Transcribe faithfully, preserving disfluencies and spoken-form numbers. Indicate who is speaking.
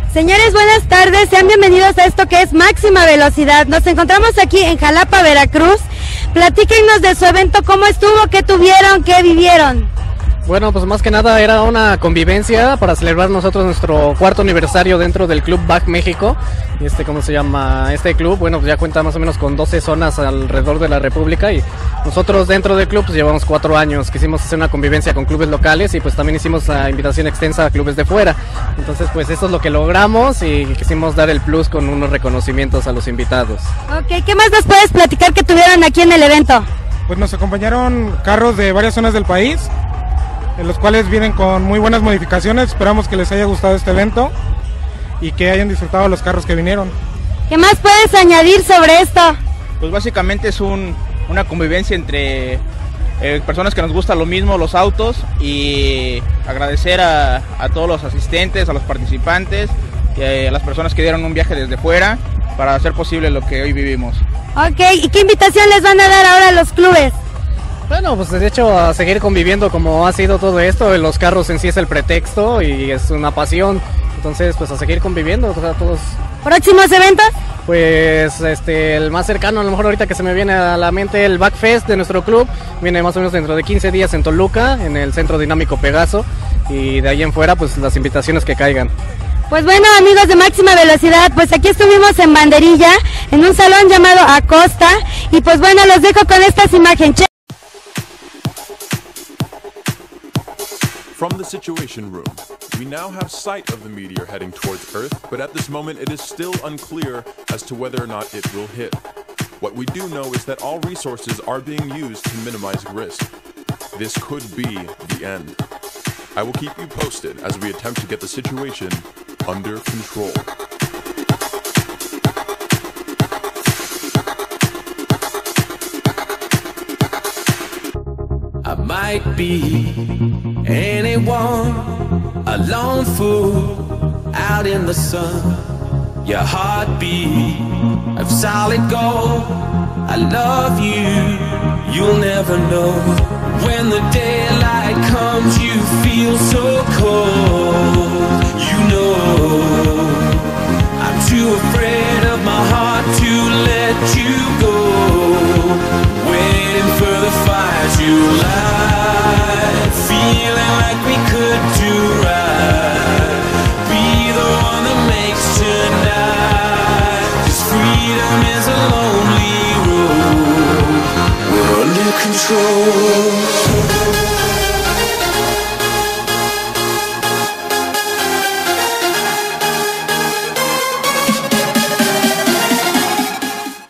Speaker 1: Señores, buenas tardes, sean bienvenidos a esto que es Máxima Velocidad. Nos encontramos aquí en Jalapa, Veracruz. Platíquenos de su evento, cómo estuvo, qué tuvieron, qué vivieron.
Speaker 2: Bueno, pues más que nada era una convivencia para celebrar nosotros nuestro cuarto aniversario dentro del Club Back México. Este, ¿cómo se llama? Este club, bueno, pues ya cuenta más o menos con doce zonas alrededor de la República y nosotros dentro del club pues llevamos cuatro años. Quisimos hacer una convivencia con clubes locales y pues también hicimos la invitación extensa a clubes de fuera. Entonces pues eso es lo que logramos y quisimos dar el plus con unos reconocimientos a los invitados.
Speaker 1: Ok, ¿qué más nos puedes platicar que tuvieron aquí en el evento?
Speaker 3: Pues nos acompañaron carros de varias zonas del país, en los cuales vienen con muy buenas modificaciones. Esperamos que les haya gustado este evento y que hayan disfrutado los carros que vinieron.
Speaker 1: ¿Qué más puedes añadir sobre esto?
Speaker 4: Pues básicamente es un, una convivencia entre eh, personas que nos gusta lo mismo, los autos, y agradecer a, a todos los asistentes, a los participantes, y a las personas que dieron un viaje desde fuera para hacer posible lo que hoy vivimos.
Speaker 1: Ok, ¿y qué invitación les van a dar ahora a los clubes?
Speaker 2: Bueno, pues de hecho a seguir conviviendo como ha sido todo esto. Los carros en sí es el pretexto y es una pasión, entonces pues a seguir conviviendo, o sea, todos.
Speaker 1: ¿Próximos eventos?
Speaker 2: Pues este, el más cercano a lo mejor ahorita que se me viene a la mente, el Backfest de nuestro club, viene más o menos dentro de quince días en Toluca, en el Centro Dinámico Pegaso, y de ahí en fuera pues las invitaciones que caigan.
Speaker 1: Pues bueno, amigos de Máxima Velocidad, pues aquí estuvimos en Banderilla, en un salón llamado Acosta, y pues bueno, los dejo con estas imágenes.
Speaker 5: From the Situation Room, we now have sight of the meteor heading towards Earth, but at this moment it is still unclear as to whether or not it will hit. What we do know is that all resources are being used to minimize risk. This could be the end. I will keep you posted as we attempt to get the situation under control.
Speaker 6: I might be anyone, a lone fool out in the sun. Your heartbeat of solid gold. I love you, you'll never know. When the daylight comes, you feel so cold. You